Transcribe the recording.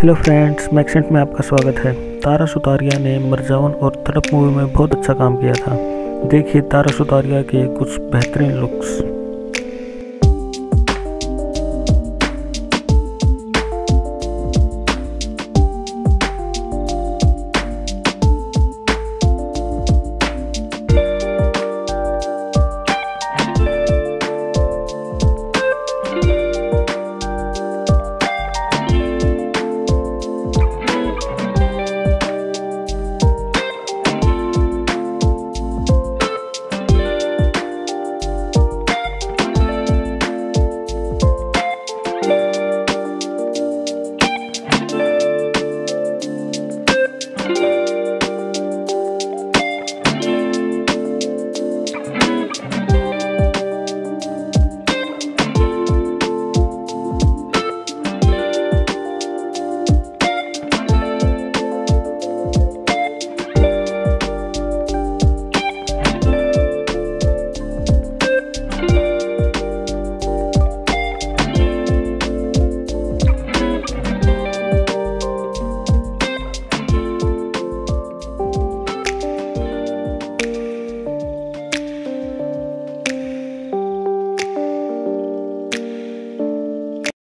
Hello friends, maxent में आपका स्वागत है। तारा सुतारिया ने मरजावन और तड़प मूवी में बहुत अच्छा काम किया था। देखिए तारा सुतारिया के कुछ बेहतरीन लुक्स।